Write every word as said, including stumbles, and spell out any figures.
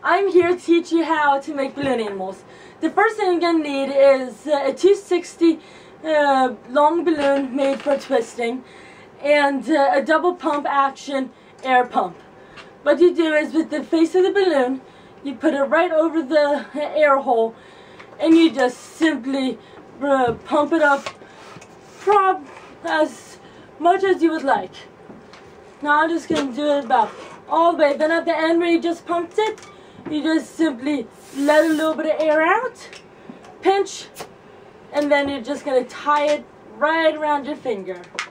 I'm here to teach you how to make balloon animals. The first thing you're going to need is uh, a two sixty uh, long balloon made for twisting and uh, a double pump action air pump. What you do is with the face of the balloon, you put it right over the air hole and you just simply uh, pump it up prob as much as you would like. Now I'm just going to do it about all the way. Then at the end where you just pumped it, you just simply let a little bit of air out, pinch, and then you're just going to tie it right around your finger.